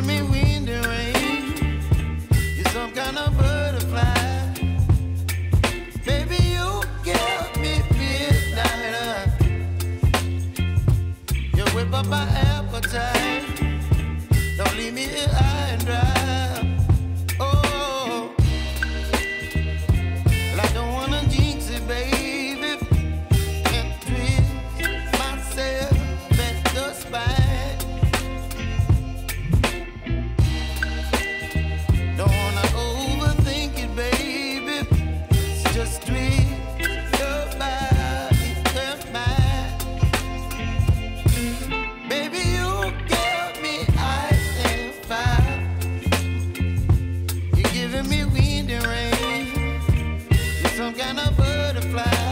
giving me wind and rain. You're some kind of butterfly. Baby, you give me midnight. You whip up my appetite. Don't leave me here high and dry. Oh, well, I don't wanna jinx it, baby. Can't twist myself at the spine. Don't wanna overthink it, baby. It's just twist your body and mine. Baby, you give me ice and fire. You're giving me wind and rain. You're some kind of butterfly.